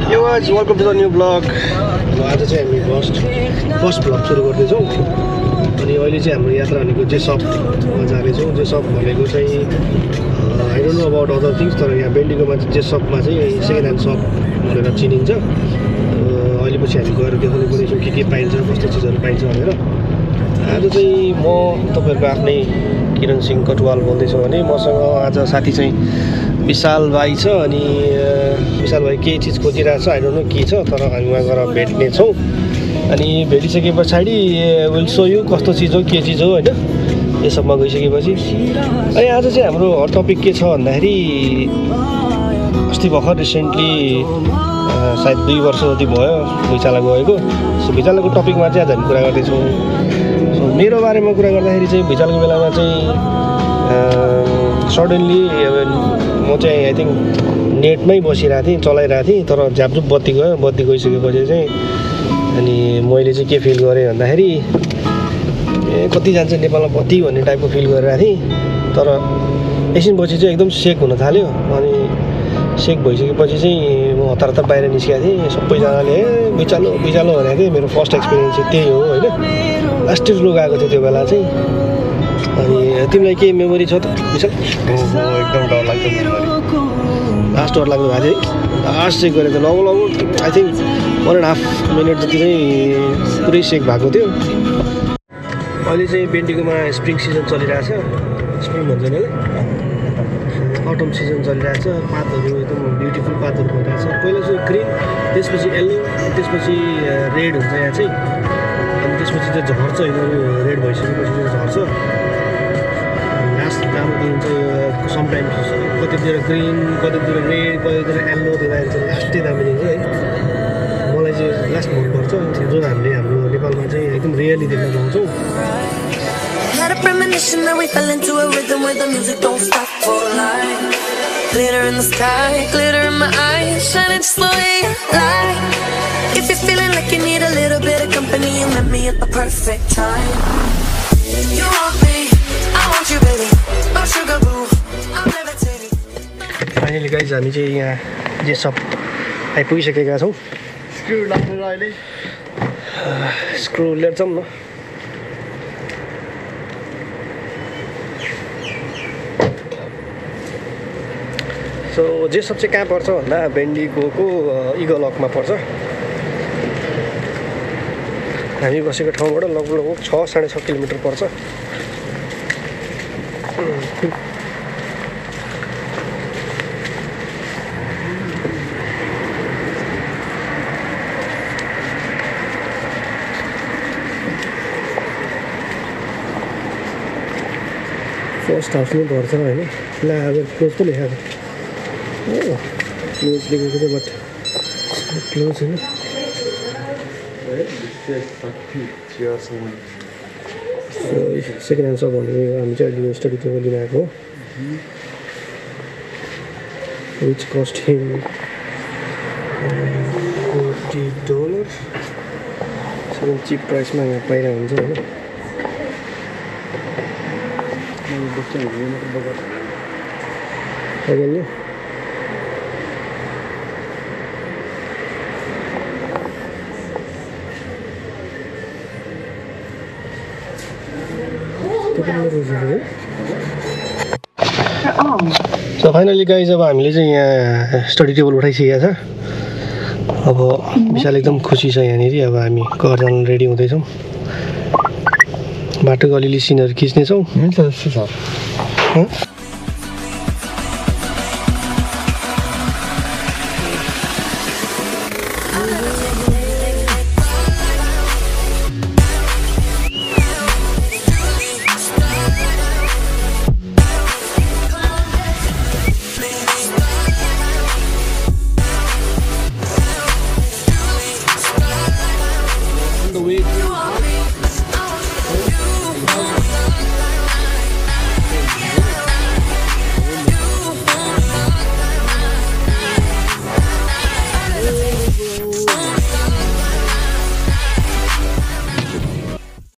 Yo guys, welcome to the new vlog. आज चाहिँ हामी फर्स्ट भ्लग सुरु गर्दैछौँ अनि अहिले चाहिँ हाम्रो यात्रा भनेको जेसपमा जाँदैछौँ। जेसप भनेको चाहिँ I don't know about other things, तर यहाँ बेन्डिगोमा चाहिँ जेसपमा चाहिँ सेकेन्ड ह्यान्ड सप भनेर चिनिन्छ। अहिले पछि हामी गएर देखाउने पनि छौँ के पाइन्छ, कस्तो चिजहरू पाइन्छ भनेर। आज चाहिँ म तपाईँहरूको आफ्नै किरण सिंह कटुवाल बोल्दैछु भने मसँग आज साथी चाहिँ विशाल भाइ छ। अनि विशाल भाइ केही चिज खोजिरहेको छ, आई डोन्ट नो के छ, तर हामी वहाँ गएर भेट्ने छौँ। अनि भेटिसके पछाडि विल सो यु कस्तो चिज हो के चिज हो होइन, यसमा गइसकेपछि। अनि आज चाहिँ हाम्रो हट टपिक के छ भन्दाखेरि अस्ति भर्खर रिसेन्टली सायद 2 वर्ष जति भयो भुइँचालो गएको। सो भुइँचालोको टपिकमा चाहिँ आज हामी कुरा गर्दैछौँ। सो मेरो बारेमा कुरा गर्दाखेरि चाहिँ भुइँचालोको बेलामा चाहिँ सडनली म चाहिँ आई थिङ्क नेटमै बसिरहेको थिएँ, चलाइरहेको थिएँ, तर झ्यापझुप बत्ती गयो। बत्ती गइसकेपछि चाहिँ अनि मैले चाहिँ के फिल गरेँ भन्दाखेरि कति जान्छ नेपालमा बत्ती भन्ने टाइपको फिल गरिरहेको थिएँ। तर एकछिनपछि चाहिँ एकदम सेक हुन थाल्यो। अनि सेक भइसकेपछि चाहिँ म हतार हतार बाहिर निस्केको थिएँ। सबैजनाले भुइँचालो भुइँचालो भनेको थिएँ। मेरो फर्स्ट एक्सपिरियन्स चाहिँ त्यही हो होइन। लास्ट लो गएको थियो त्यो बेला चाहिँ। अनि तिमीलाई केही मेमोरी छ त विशाल? एकदम डर लाग्दो मेमोरी, लास्ट डर लाग्दो भएको थियो है। लास्ट चेक गरेको थियो लगभग आई थिङ्क 1.5 मिनट जति चाहिँ पुरै सेक भएको थियो। अहिले चाहिँ बेन्डिगोमा स्प्रिङ सिजन चलिरहेछ। स्प्रिङ भन्छ नि, अटम सिजन चलिरहेछ। पातहरू एकदम ब्युटिफुल पातहरू भइरहेछ। पहिला चाहिँ ग्रिन, त्यसपछि येल्लो, त्यसपछि रेड हुन्छ यहाँ चाहिँ। अनि त्यसपछि चाहिँ झर्छ, यिनीहरू रेड भइसकेपछि चाहिँ झर्छ। लास्ट राम्रो देखिन्छ यो समटाइम्स, कतितिर ग्रिन, कतितिर रेड, कतितिर येल्लो दिँदाखेरि चाहिँ लास्टै दामी देखिन्छ है। मलाई चाहिँ लास्ट मनपर्छ, जुन हामीले हाम्रो नेपालमा चाहिँ एकदम रियली देख्न पाउँछौँ। Had a premonition that we fell into a rhythm where the music don't stop for life. Glitter in the sky, glitter in my eyes, shining just the way you like. If you're feeling like you need a little bit of company, you met me at the perfect time. You want me, I want you baby, oh sugar boo, I'm levitating. Finally guys हामी चाहिँ यहाँ Jessop आइपुगिसकेका छौँ। Screw लाग्नु अहिले, screw लिएर जाउँ न। So Jessop चाहिँ कहाँ पर्छ भन्दा बेन्डिगोको इगलकमा पर्छ। हामी बसेको ठाउँबाट लगभग 6-6.5 किलोमिटर पर्छ। फर्स्ट हाउस नै पर्छ होइन। ला अब क्लोज पो लेखाएको, क्लोज लेखेको चाहिँ बट क्लोज होइन। सेकेन्ड ह्यान्ड सप भनेको हामी चाहिँ अहिले स्टडी टेबल लिन आएको हो, विच कस्ट हिम $40। एकदम चिप प्राइसमा यहाँ पाइरहेको हुन्छ होइन। अहिले सो फाइनली गाइज अब हामीले चाहिँ यहाँ स्टडी टेबल उठाइसकेको छ। अब विशाल एकदम खुसी छ यहाँनिर। अब हामी घर जान रेडी हुँदैछौँ। बाटोको अलिअलि सिनहरू खिच्नेछौँ।